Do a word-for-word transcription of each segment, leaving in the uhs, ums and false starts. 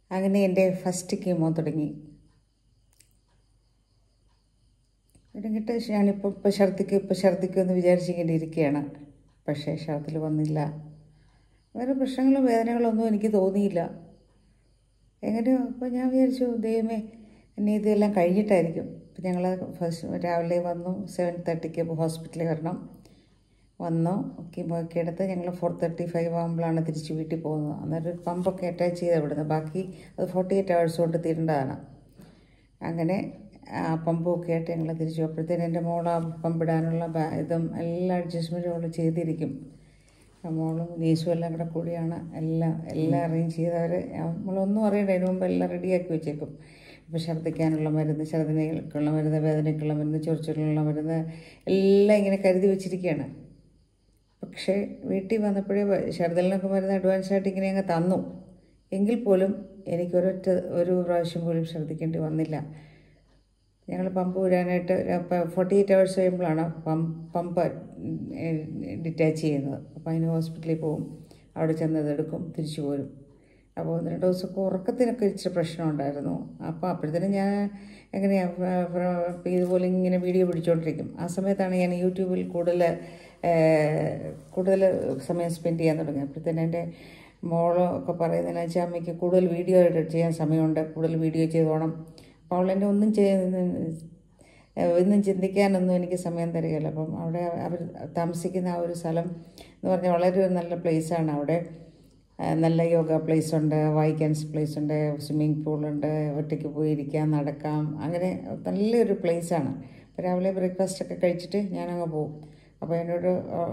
അങ്ങനെ എൻ്റെ first chemo തുടങ്ങി. തുടങ്ങിയിട്ട് ഞാനിപ്പോൾ ഇപ്പോൾ ഛർദ്ദിക്കും ഇപ്പോൾ ഛർദ്ദിക്കുമെന്ന് വിചാരിച്ചിങ്ങനെ ഇരിക്കുകയാണ്. പക്ഷേ ഛർദ്ദിൽ വന്നില്ല. വേറെ പ്രശ്നങ്ങളും വേദനകളോ ഒന്നും എനിക്ക് തോന്നിയില്ല. എങ്ങനെയോ അപ്പോൾ ഞാൻ വിചാരിച്ചു, ദൈവമേ ഇനി ഇതെല്ലാം കഴിഞ്ഞിട്ടായിരിക്കും. അപ്പം ഞങ്ങൾ ഫസ്റ്റ് രാവിലെ വന്നു, സെവൻ തേർട്ടിക്ക് ഹോസ്പിറ്റലിൽ വരണം. വന്നു കീമോയൊക്കെ എടുത്ത് ഞങ്ങൾ ഫോർ തേർട്ടി ഫൈവ് ആകുമ്പോഴാണ് തിരിച്ച് വീട്ടിൽ പോകുന്നത്. അന്നേരം ഒരു പമ്പൊക്കെ അറ്റാച്ച് ചെയ്ത് വിടുന്നത്. ബാക്കി അത് ഫോർട്ടി എയ്റ്റ് ഹവേഴ്സ് കൊണ്ട് തീരേണ്ടതാണ്. അങ്ങനെ ആ പമ്പൊക്കെ ആയിട്ട് ഞങ്ങൾ തിരിച്ചു. അപ്പോഴത്തേനും എൻ്റെ മോൾ ആ പമ്പിടാനുള്ള ഇതും എല്ലാ അഡ്ജസ്റ്റ്മെൻറ്റും അവൾ ചെയ്തിരിക്കും. മോളും നീസും എല്ലാം കൂടെ കൂടിയാണ് എല്ലാം എല്ലാം അറേഞ്ച് ചെയ്തവർ. നമ്മളൊന്നും അറിയണ്ട, അതിന് മുമ്പ് എല്ലാം റെഡിയാക്കി വെച്ചേക്കും. ഇപ്പോൾ ഛർദ്ദിക്കാനുള്ള മരുന്ന്, ഛർദ്ദിനക്കുള്ള മരുന്ന്, വേദനയ്ക്കുള്ള മരുന്ന്, ചൊറിച്ചിലുള്ള മരുന്ന് എല്ലാം ഇങ്ങനെ കരുതി വെച്ചിരിക്കുകയാണ്. പക്ഷേ വീട്ടിൽ വന്നപ്പോഴേ ഛർദ്ദലിനൊക്കെ മരുന്ന് അഡ്വാൻസായിട്ട് ഇങ്ങനെ അങ്ങ് തന്നു. എങ്കിൽ പോലും എനിക്കൊരൊറ്റ ഒരു പ്രാവശ്യം പോലും ഛർദ്ദിക്കേണ്ടി വന്നില്ല. ഞങ്ങൾ പമ്പ് വിടാനായിട്ട് ഫോർട്ടി എയ്റ്റ് ഹവേഴ്സ് കഴിയുമ്പോഴാണ് പമ്പ് പമ്പ് ഡിറ്റാച്ച് ചെയ്യുന്നത്. അപ്പോൾ അതിന് ഹോസ്പിറ്റലിൽ പോകും, അവിടെ ചെന്ന് ഇതെടുക്കും, തിരിച്ചു പോരും. അപ്പോൾ ഒന്ന് രണ്ട് ദിവസമൊക്കെ ഉറക്കത്തിനൊക്കെ ഇച്ചിരി പ്രശ്നമുണ്ടായിരുന്നു. അപ്പോൾ അപ്പോഴത്തേനും ഞാൻ എങ്ങനെയാണ് ഇതുപോലെ ഇങ്ങനെ വീഡിയോ പിടിച്ചുകൊണ്ടിരിക്കും. ആ സമയത്താണ് ഞാൻ യൂട്യൂബിൽ കൂടുതൽ കൂടുതൽ സമയം സ്പെൻഡ് ചെയ്യാൻ തുടങ്ങി. അപ്പോഴത്തേനും എൻ്റെ മോളൊക്കെ പറയുന്നതെന്ന് വെച്ചാൽ അമ്മയ്ക്ക് കൂടുതൽ വീഡിയോ എഡിറ്റ് ചെയ്യാൻ സമയമുണ്ട്, കൂടുതൽ വീഡിയോ ചെയ്തോണം. അപ്പോൾ അവളെന്നെ ഒന്നും ചെയ്ത് ഒന്നും ചിന്തിക്കാനൊന്നും എനിക്ക് സമയം തരികയില്ല. അപ്പം അവിടെ അവർ താമസിക്കുന്ന ആ ഒരു സ്ഥലം എന്ന് പറഞ്ഞാൽ വളരെ ഒരു നല്ല പ്ലേസാണ്. അവിടെ നല്ല യോഗ പ്ലേസ് ഉണ്ട്, വായിക്കാൻ പ്ലേസ് ഉണ്ട്, സ്വിമ്മിങ് പൂളുണ്ട്, ഒറ്റയ്ക്ക് പോയി ഇരിക്കാം, നടക്കാം, അങ്ങനെ നല്ലൊരു പ്ലേസാണ്. അപ്പോൾ രാവിലെ ബ്രേക്ക്ഫാസ്റ്റൊക്കെ കഴിച്ചിട്ട് ഞാനങ്ങ് പോകും. അപ്പോൾ എന്നോട്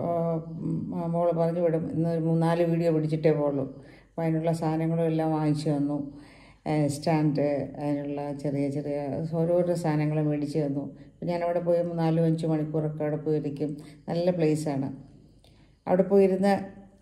മോൾ പറഞ്ഞു വിടും, ഇന്ന് ഒരു മൂന്നാല് വീഡിയോ പിടിച്ചിട്ടേ പോകുള്ളൂ. അപ്പോൾ അതിനുള്ള സാധനങ്ങളും എല്ലാം വാങ്ങിച്ചു തന്നു. സ്റ്റാൻഡ്, അതിനുള്ള ചെറിയ ചെറിയ ഓരോരോ സാധനങ്ങൾ മേടിച്ച് തന്നു. അപ്പോൾ ഞാനവിടെ പോയി നാലും അഞ്ച് മണിക്കൂറൊക്കെ അവിടെ പോയിരിക്കും. നല്ല പ്ലേസാണ്. അവിടെ പോയിരുന്ന്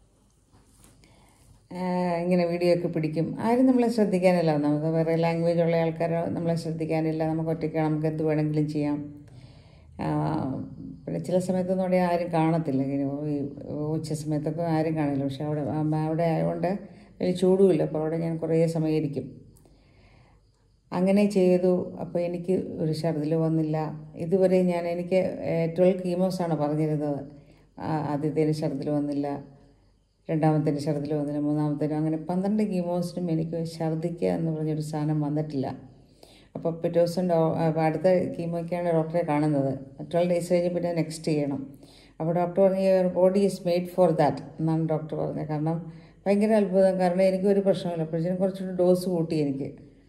ഇങ്ങനെ വീഡിയോ ഒക്കെ പിടിക്കും. ആരും നമ്മളെ ശ്രദ്ധിക്കാനില്ല. നമുക്ക് വേറെ ലാംഗ്വേജ് ഉള്ള ആൾക്കാർ നമ്മളെ ശ്രദ്ധിക്കാനില്ല. നമുക്ക് ഒറ്റയ്ക്ക് നമുക്ക് എന്ത് വേണമെങ്കിലും ചെയ്യാം. പിന്നെ ചില സമയത്തൊന്നും അവിടെ ആരും കാണത്തില്ല. ഇങ്ങനെ ഈ ഉച്ച സമയത്തൊക്കെ ആരും കാണില്ല. പക്ഷെ അവിടെ അവിടെ ആയതുകൊണ്ട് വലിയ ചൂടുമില്ല. അപ്പോൾ അവിടെ ഞാൻ കുറേ സമയം ഇരിക്കും. അങ്ങനെ ചെയ്തു. അപ്പോൾ എനിക്ക് ഒരു ഛർദ്ദിൽ വന്നില്ല. ഇതുവരെ ഞാൻ എനിക്ക് ട്വൽവ് കീമോസാണ് പറഞ്ഞിരുന്നത്. ആദ്യത്തേന് ഛർദ്ദിൽ വന്നില്ല, രണ്ടാമത്തേന് ഛർദ്ദിൽ വന്നില്ല, മൂന്നാമത്തേനും അങ്ങനെ പന്ത്രണ്ട് കീമോസിനും എനിക്ക് ഛർദ്ദിക്കുക എന്ന് പറഞ്ഞൊരു സാധനം വന്നിട്ടില്ല. അപ്പോൾ പിറ്റേ ദിവസം ഡോ അടുത്ത കീമോയ്ക്കാണ് ഡോക്ടറെ കാണുന്നത്. ട്വൽവ് ഡേയ്സ് കഴിഞ്ഞ് പിന്നെ നെക്സ്റ്റ് ചെയ്യണം. അപ്പോൾ ഡോക്ടർ പറഞ്ഞു your body is made for that എന്നാണ് ഡോക്ടർ പറഞ്ഞത്. കാരണം ഭയങ്കര അത്ഭുതം. കാരണം എനിക്കൊരു പ്രശ്നമില്ല. അപ്പോഴത്തേനും കുറച്ചുകൂടി ഡോസ് കൂട്ടി എനിക്ക്.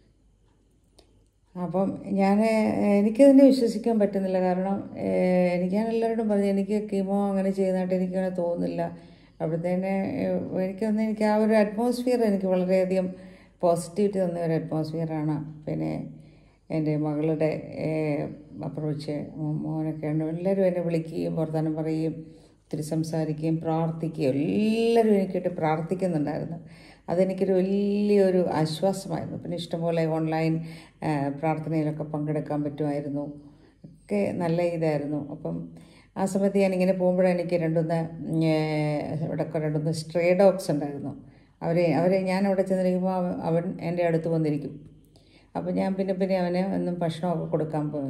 അപ്പം ഞാൻ എനിക്കതിനെ വിശ്വസിക്കാൻ പറ്റുന്നില്ല. കാരണം എനിക്ക് ഞാൻ എല്ലാവരോടും പറഞ്ഞു എനിക്ക് കീമോ അങ്ങനെ ചെയ്യുന്നതായിട്ട് എനിക്കങ്ങനെ തോന്നുന്നില്ല. അപ്പോഴത്തേനെ എനിക്കൊന്ന് എനിക്ക് ആ ഒരു അറ്റ്മോസ്ഫിയർ എനിക്ക് വളരെയധികം പോസിറ്റിവിറ്റി തന്ന ഒരു അറ്റ്മോസ്ഫിയറാണ്. പിന്നെ എൻ്റെ മകളുടെ അപ്രോച്ച്, മോനൊക്കെ ഉണ്ട്, എല്ലാവരും എന്നെ വിളിക്കുകയും വർത്തമാനം പറയുകയും ഒത്തിരി സംസാരിക്കുകയും പ്രാർത്ഥിക്കുകയും എല്ലാവരും എനിക്കിട്ട് പ്രാർത്ഥിക്കുന്നുണ്ടായിരുന്നു. അതെനിക്കൊരു വലിയൊരു ആശ്വാസമായിരുന്നു. പിന്നെ ഇഷ്ടംപോലെ ഓൺലൈൻ പ്രാർത്ഥനയിലൊക്കെ പങ്കെടുക്കാൻ പറ്റുമായിരുന്നു. ഒക്കെ നല്ല ഇതായിരുന്നു. അപ്പം ആ സമയത്ത് ഞാനിങ്ങനെ പോകുമ്പോഴാണ് എനിക്ക് രണ്ടൊന്ന് ഇവിടെയൊക്കെ രണ്ടൊന്ന് സ്ട്രേ ഡോഗ്സ് ഉണ്ടായിരുന്നു. അവരെ അവരെ ഞാൻ അവിടെ ചെന്നിരിക്കുമ്പോൾ അവൻ എൻ്റെ അടുത്ത് വന്നിരിക്കും. അപ്പോൾ ഞാൻ പിന്നെ പിന്നെ അവന് ഒന്നും ഭക്ഷണമൊക്കെ കൊടുക്കാൻ പോയി.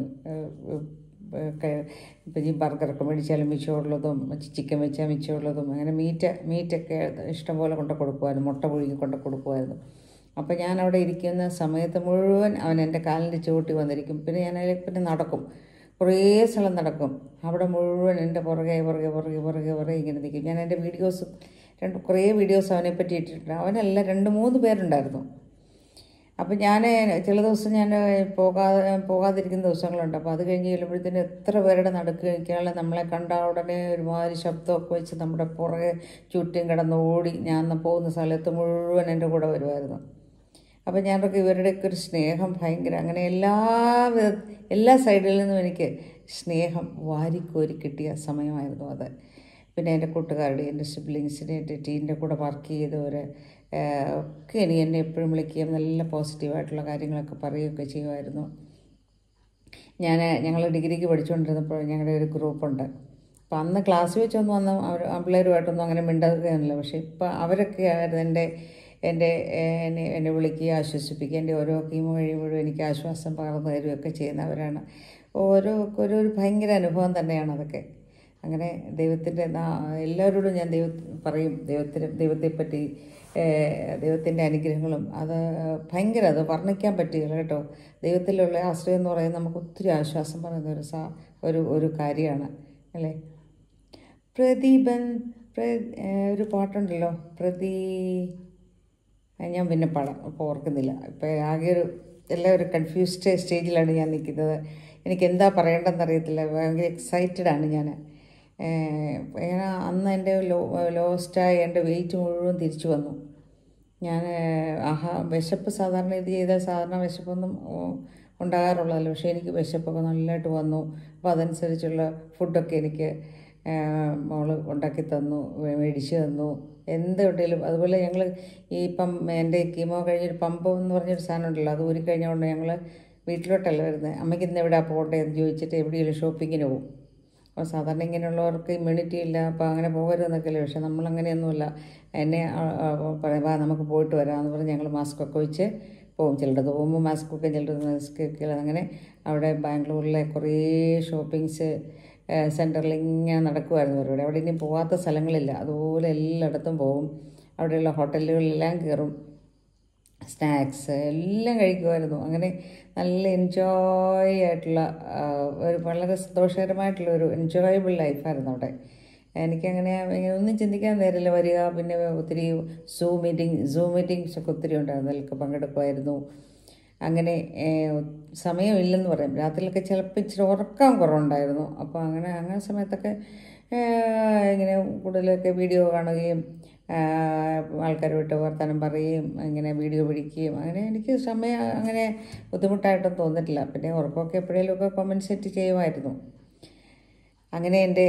ഇപ്പം ഈ ബർഗറൊക്കെ മേടിച്ചാലും മിച്ചമുള്ളതും ചിക്കൻ വെച്ചാൽ മിച്ചമുള്ളതും അങ്ങനെ മീറ്റ് മീറ്റൊക്കെ ഇഷ്ടംപോലെ കൊണ്ട് കൊടുക്കുമായിരുന്നു. മുട്ട പുഴുങ്ങി കൊണ്ട് കൊടുക്കുമായിരുന്നു. അപ്പോൾ ഞാൻ അവിടെ ഇരിക്കുന്ന സമയത്ത് മുഴുവൻ അവൻ എൻ്റെ കാലിൻ്റെ ചുവട്ടി വന്നിരിക്കും. പിന്നെ ഞാൻ അതിൽ പിന്നെ നടക്കും, കുറേ സ്ഥലം നടക്കും. അവിടെ മുഴുവൻ എൻ്റെ പുറകെ പുറകെ പുറകെ പുറകെ പുറകെ ഇങ്ങനെ നിൽക്കും. ഞാൻ എൻ്റെ വീഡിയോസ് രണ്ട് കുറേ വീഡിയോസ് അവനെ പറ്റി ഇട്ടിട്ടുണ്ട്. അവനല്ല രണ്ട് മൂന്ന് പേരുണ്ടായിരുന്നു. അപ്പം ഞാൻ ചില ദിവസം ഞാൻ പോകാതെ പോകാതിരിക്കുന്ന ദിവസങ്ങളുണ്ട്. അപ്പോൾ അത് കഴിഞ്ഞ് ചെല്ലുമ്പോഴത്തേന് എത്ര പേരുടെ നടുക്ക് കഴിക്കാനുള്ള നമ്മളെ കണ്ട ഉടനെ ഒരുമാതിരി ശബ്ദമൊക്കെ വെച്ച് നമ്മുടെ പുറകെ ചുറ്റും കിടന്ന് ഓടി ഞാൻ പോകുന്ന സ്ഥലത്ത് മുഴുവൻ എൻ്റെ കൂടെ വരുമായിരുന്നു. അപ്പോൾ ഞാനൊക്കെ ഇവരുടെയൊക്കെ ഒരു സ്നേഹം ഭയങ്കര, അങ്ങനെ എല്ലാ എല്ലാ സൈഡിൽ നിന്നും എനിക്ക് സ്നേഹം വാരിക്കോരി കിട്ടിയ സമയമായിരുന്നു അത്. പിന്നെ എൻ്റെ കൂട്ടുകാരുടെ, എൻ്റെ സിബ്ലിങ്സിൻ്റെ, എൻ്റെ ടീമിൻ്റെ കൂടെ വർക്ക് ചെയ്തവർ ഒക്കെ ഇനി എന്നെ എപ്പോഴും വിളിക്കുകയും നല്ല പോസിറ്റീവായിട്ടുള്ള കാര്യങ്ങളൊക്കെ പറയുകയൊക്കെ ചെയ്യുമായിരുന്നു. ഞാൻ ഞങ്ങൾ ഡിഗ്രിക്ക് പഠിച്ചുകൊണ്ടിരുന്നപ്പോൾ ഞങ്ങളുടെ ഒരു ഗ്രൂപ്പുണ്ട്. അപ്പോൾ അന്ന് ക്ലാസ് വെച്ചൊന്നും വന്ന് അവർ പിള്ളേരുമായിട്ടൊന്നും അങ്ങനെ മിണ്ടുകയൊന്നുമില്ല. പക്ഷേ ഇപ്പം അവരൊക്കെ ആയിരുന്നു എൻ്റെ എൻ്റെ എന്നെ എന്നെ വിളിക്കുകയും ആശ്വസിപ്പിക്കുകയും എൻ്റെ ഓരോ കീമോ കഴിയുമ്പോഴും എനിക്ക് ആശ്വാസം പകർന്നു തരികയൊക്കെ ചെയ്യുന്നവരാണ്. ഓരോ ഓരോ ഒരു ഭയങ്കര അനുഭവം തന്നെയാണ് അതൊക്കെ. അങ്ങനെ ദൈവത്തിൻ്റെ എല്ലാവരോടും ഞാൻ ദൈവ പറയും ദൈവത്തിന് ദൈവത്തെപ്പറ്റി, ദൈവത്തിൻ്റെ അനുഗ്രഹങ്ങളും അത് ഭയങ്കര, അത് വർണ്ണിക്കാൻ പറ്റുകയില്ല കേട്ടോ. ദൈവത്തിലുള്ള ആശ്രയം എന്ന് പറയുന്നത് നമുക്ക് ഒത്തിരി ആശ്വാസം പറയുന്ന ഒരു സാ ഒരു ഒരു കാര്യമാണ് അല്ലേ. പ്രദീപൻ പ്ര ഒരു പാട്ടുണ്ടല്ലോ, പ്രതി ഞാൻ പിന്നെ പാടാം, അപ്പോൾ ഓർക്കുന്നില്ല. ഇപ്പോൾ ആകെ ഒരു എല്ലാം ഒരു കൺഫ്യൂസ്ഡ് സ്റ്റേജിലാണ് ഞാൻ നിൽക്കുന്നത്. എനിക്ക് എന്താ പറയേണ്ടതെന്നറിയത്തില്ല, ഭയങ്കര എക്സൈറ്റഡാണ് ഞാൻ. ഞാൻ അന്ന് എൻ്റെ ലോ ലോസ്റ്റായി എൻ്റെ വെയിറ്റ് മുഴുവൻ തിരിച്ചു വന്നു. ഞാൻ ആഹാ വിശപ്പ് സാധാരണ ഇത് ചെയ്താൽ സാധാരണ വിശപ്പൊന്നും ഉണ്ടാകാറുള്ളതല്ല, പക്ഷേ എനിക്ക് വിശപ്പൊക്കെ നല്ലതായിട്ട് വന്നു. അപ്പോൾ അതനുസരിച്ചുള്ള ഫുഡൊക്കെ എനിക്ക് മോൾ ഉണ്ടാക്കി തന്നു, മേടിച്ച് തന്നു, എന്തുണ്ടെങ്കിലും. അതുപോലെ ഞങ്ങൾ ഈ ഇപ്പം എൻ്റെ കീമോ കഴിഞ്ഞൊരു പമ്പ് എന്ന് പറഞ്ഞൊരു സാധനം ഉണ്ടല്ലോ, അത് ഊരി കഴിഞ്ഞുകൊണ്ട് ഞങ്ങൾ വീട്ടിലോട്ടല്ല വരുന്നത്. അമ്മയ്ക്ക് ഇന്ന് എവിടെ പോകട്ടെ എന്ന് ചോദിച്ചിട്ട് എവിടെയെങ്കിലും ഷോപ്പിങ്ങിന് പോകും. അപ്പോൾ സാധാരണ ഇങ്ങനെയുള്ളവർക്ക് ഇമ്മ്യൂണിറ്റി ഇല്ല, അപ്പോൾ അങ്ങനെ പോകരുതെന്നൊക്കെയല്ലേ. പക്ഷേ നമ്മളങ്ങനെയൊന്നുമില്ല. എന്നെ പറയാം, വാ നമുക്ക് പോയിട്ട് വരാമെന്ന് പറഞ്ഞ് ഞങ്ങൾ മാസ്കൊക്കെ വെച്ച് പോകും. ചിലടത്ത് പോകുമ്പോൾ മാസ്കൊക്കെ ചിലടത്ത് മാസ്കൊക്കെ. അങ്ങനെ അവിടെ ബാംഗ്ലൂരിലെ കുറേ ഷോപ്പിങ്സ് സെൻറ്ററിൽ ഇങ്ങനെ നടക്കുമായിരുന്നു പരിപാടി. അവിടെ ഇനി പോകാത്ത സ്ഥലങ്ങളില്ല, അതുപോലെ എല്ലായിടത്തും പോകും. അവിടെയുള്ള ഹോട്ടലുകളിലെല്ലാം കയറും, സ്നാക്സ് എല്ലാം കഴിക്കുമായിരുന്നു. അങ്ങനെ നല്ല എൻജോയ് ആയിട്ടുള്ള ഒരു വളരെ സന്തോഷകരമായിട്ടുള്ള ഒരു എൻജോയബിൾ ലൈഫായിരുന്നു അവിടെ. എനിക്കങ്ങനെ ഒന്നും ചിന്തിക്കാൻ നേരമില്ല. വരിക, പിന്നെ ഒത്തിരി സൂം മീറ്റിംഗ് സൂം മീറ്റിങ്സ് ഒക്കെ ഒത്തിരി ഉണ്ടായിരുന്നു, അതിലൊക്കെ പങ്കെടുക്കുമായിരുന്നു. അങ്ങനെ സമയമില്ലെന്ന് പറയും. രാത്രിയിലൊക്കെ ചിലപ്പോൾ ഇച്ചിരി ഉറക്കം കുറവുണ്ടായിരുന്നു. അപ്പോൾ അങ്ങനെ അങ്ങനെ സമയത്തൊക്കെ ഇങ്ങനെ കൂടുതലൊക്കെ വീഡിയോ കാണുകയും ആൾക്കാരുമായിട്ട് വർത്തമാനം പറയുകയും ഇങ്ങനെ വീഡിയോ പിടിക്കുകയും, അങ്ങനെ എനിക്ക് സമയം അങ്ങനെ ബുദ്ധിമുട്ടായിട്ടും തോന്നിയിട്ടില്ല. പിന്നെ ഉറക്കമൊക്കെ എപ്പോഴേലുമൊക്കെ കോമ്പൻസേറ്റ് ചെയ്യുമായിരുന്നു. അങ്ങനെ എൻ്റെ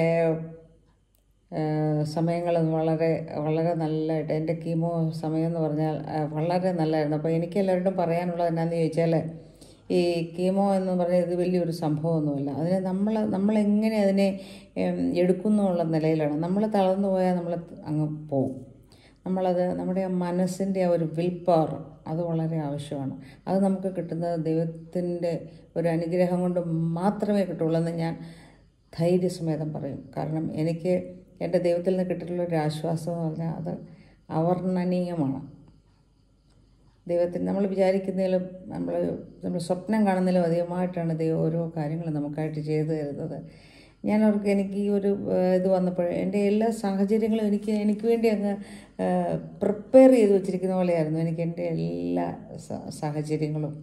സമയങ്ങൾ വളരെ വളരെ നല്ലതായിട്ട്, എൻ്റെ കീമോ സമയം എന്ന് പറഞ്ഞാൽ വളരെ നല്ലതായിരുന്നു. അപ്പോൾ എനിക്ക് എല്ലാവരോടും പറയാനുള്ളത് എന്നാന്ന് ചോദിച്ചാൽ, ഈ കീമോ എന്ന് പറഞ്ഞാൽ ഇത് വലിയൊരു സംഭവമൊന്നുമില്ല. അതിനെ നമ്മൾ നമ്മളെങ്ങനെ അതിനെ എടുക്കുന്നു എന്നുള്ള നിലയിലാണ്. നമ്മൾ തളർന്നു പോയാൽ നമ്മൾ അങ്ങ് പോവും. നമ്മളത് നമ്മുടെ ആ മനസ്സിൻ്റെ ആ ഒരു വിൽ പവർ അത് വളരെ ആവശ്യമാണ്. അത് നമുക്ക് കിട്ടുന്നത് ദൈവത്തിൻ്റെ ഒരു അനുഗ്രഹം കൊണ്ട് മാത്രമേ കിട്ടുള്ളൂ എന്ന് ഞാൻ ധൈര്യസമേതം പറയും. കാരണം എനിക്ക് എൻ്റെ ദൈവത്തിൽ നിന്ന് കിട്ടിയിട്ടുള്ളൊരു ആശ്വാസം എന്ന് പറഞ്ഞാൽ അത് അവർണ്ണനീയമാണ്. ദൈവത്തിന് നമ്മൾ വിചാരിക്കുന്നതിലും നമ്മൾ നമ്മൾ സ്വപ്നം കാണുന്നതിലും അധികമായിട്ടാണ് ദൈവം ഓരോ കാര്യങ്ങളും നമുക്കായിട്ട് ചെയ്തു തരുന്നത്. ഞാൻ അവർക്ക് എനിക്ക് ഈ ഒരു ഇത് വന്നപ്പോൾ എൻ്റെ എല്ലാ സാഹചര്യങ്ങളും എനിക്ക് എനിക്ക് വേണ്ടി അങ്ങ് പ്രിപ്പയർ ചെയ്ത് വെച്ചിരിക്കുന്ന പോലെയായിരുന്നു എനിക്ക് എൻ്റെ എല്ലാ സാഹചര്യങ്ങളും.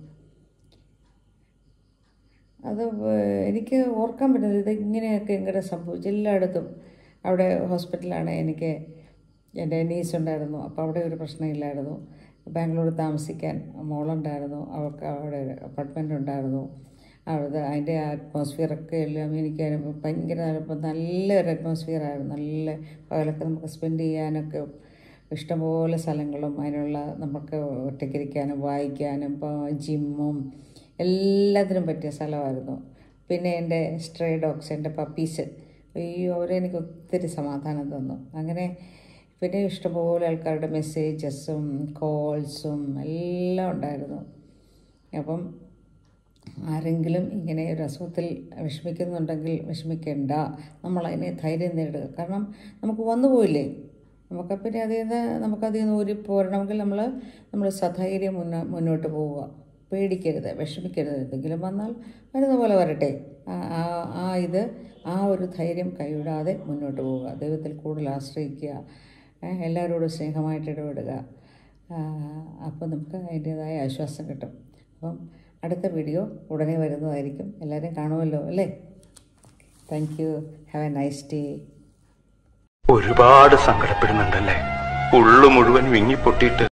അത് എനിക്ക് ഓർക്കാൻ പറ്റുന്നത് ഇത് ഇങ്ങനെയൊക്കെ എങ്ങനെ സംഭവിച്ചു. എല്ലായിടത്തും അവിടെ ഹോസ്പിറ്റലാണ്, എനിക്ക് എൻ്റെ നീസ് ഉണ്ടായിരുന്നു, അപ്പോൾ അവിടെ ഒരു പ്രശ്നമില്ലായിരുന്നു. ബാംഗ്ലൂർ താമസിക്കാൻ മോളുണ്ടായിരുന്നു, അവർക്ക് അവിടെ അപ്പാർട്ട്മെൻ്റ് ഉണ്ടായിരുന്നു. അവിടെ അതിൻ്റെ അറ്റ്മോസ്ഫിയറൊക്കെ എല്ലാം എനിക്ക് ഭയങ്കര നല്ലൊരു അറ്റ്മോസ്ഫിയറായിരുന്നു. നല്ല പകലൊക്കെ നമുക്ക് സ്പെൻഡ് ചെയ്യാനൊക്കെ ഇഷ്ടംപോലെ സ്ഥലങ്ങളും അതിനുള്ള നമുക്ക് ഒറ്റയ്ക്കിരിക്കാനും വായിക്കാനും ഇപ്പോൾ ജിമ്മും എല്ലാത്തിനും പറ്റിയ സ്ഥലമായിരുന്നു. പിന്നെ എൻ്റെ സ്ട്രേ ഡോഗ്സ്, എൻ്റെ പപ്പീസ്, അയ്യോ അവരെ എനിക്ക് ഒത്തിരി സമാധാനം തന്നു. അങ്ങനെ പിന്നെ ഇഷ്ടംപോലെ ആൾക്കാരുടെ മെസ്സേജസും കോൾസും എല്ലാം ഉണ്ടായിരുന്നു. അപ്പം ആരെങ്കിലും ഇങ്ങനെ ഒരു അസുഖത്തിൽ വിഷമിക്കുന്നുണ്ടെങ്കിൽ വിഷമിക്കേണ്ട, നമ്മളതിനെ ധൈര്യം നേടുക. കാരണം നമുക്ക് വന്നു പോയില്ലേ, നമുക്ക് പിന്നെ അതിൽ നിന്ന് നമുക്കതിൽ നിന്ന് ഊരി പോരണമെങ്കിൽ നമ്മൾ നമ്മൾ സധൈര്യം മുന്നോ മുന്നോട്ട് പോവുക. പേടിക്കരുത്, വിഷമിക്കരുത്. എന്തെങ്കിലും വന്നാൽ വരുന്ന പോലെ വരട്ടെ. ആ ഇത് ആ ഒരു ധൈര്യം കൈവിടാതെ മുന്നോട്ട് പോവുക. ദൈവത്തിൽ കൂടുതൽ ആശ്രയിക്കുക, എല്ലാവരോടും സ്നേഹമായിട്ട് ഇടപെടുക. അപ്പോൾ നമുക്ക് അതിൻ്റേതായ ആശ്വാസം കിട്ടും. അപ്പം അടുത്ത വീഡിയോ ഉടനെ വരുന്നതായിരിക്കും. എല്ലാവരും കാണുമല്ലോ അല്ലേ? Thank you. Have a nice day. ഒരുപാട് സങ്കടപ്പെടുന്നുണ്ടല്ലേ? ഉള്ളു മുഴുവൻ വിങ്ങി പൊട്ടിയിട്ട്